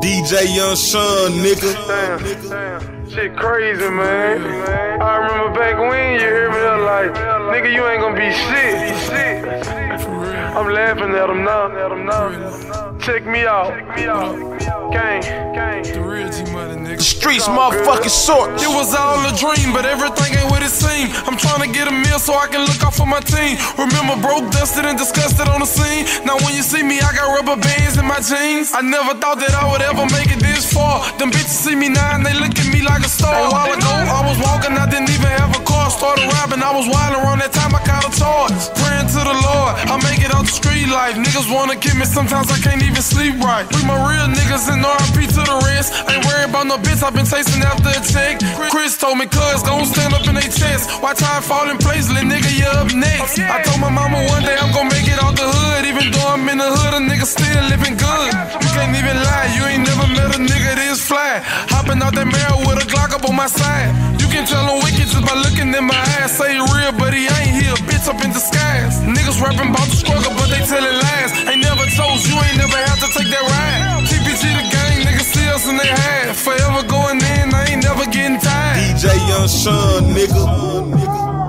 DJ Young Sean, nigga. Damn. Shit crazy, man. I remember back when you heard me, they were like, nigga, you ain't gonna be shit. I'm laughing at them now. Check me out. Gang. The streets motherfucking source. It was all a dream, but everything ain't what it seemed. I'm trying to get a meal so I can look out for my team. Remember broke, dusted, and disgusted on the scene. Now when you see me, I got rubber bands in my jeans. I never thought that I would ever make it this far. Them bitches see me now and they look at me like a star. A while ago, I was walking, I didn't even have a car. Started robbing, I was wild around that time, I caught a charge. Praying to the Lord, I make it out the street life. Niggas wanna kill me, sometimes I can't even sleep right. We my real niggas and RIP to the rest. Ain't worried about no bitch, I've been chasing after a check. Chris told me, cuz, gon' stand up in they chest. Watch how I fall in place, little nigga, you up next. I told my mama one day I'm gon' make it out the hood. Even though I'm in the hood, a nigga still living good. You can't even lie, you ain't never met a nigga this fly. Hopping out that mirror with a Glock up on my side. You can tell I'm wicked just by looking in my eyes. Say he real, but he ain't here, bitch up in disguise. Niggas rapping about the struggle, but they tellin' lies. Ain't never chose, you ain't never had to take that ride. TPG the gang, niggas see us in they hide. Forever going in, I ain't never getting tired. DJ Young Sean, nigga.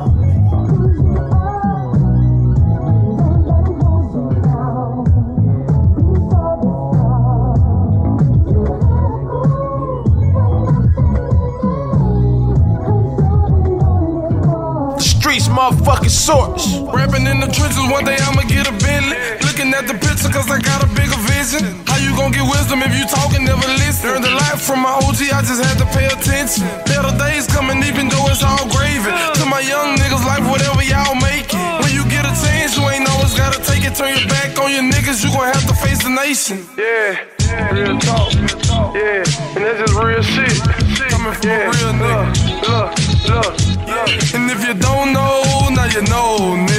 Motherfucking source. Rapping in the trenches, one day I'ma get a Bentley. Looking at the picture cause I got a bigger vision. How you gon' get wisdom if you talk and never listen? Learned a lot from my OG, I just had to pay attention. Better days coming even though it's all gravy. To my young niggas, life whatever y'all make it. When you get a chance, you ain't always gotta take it. Turn your back on your niggas, you gon' have to face the nation. Yeah, real talk. Yeah, and that's just real shit. Coming from a real nigga. Look. And if you don't know, now you know, nigga.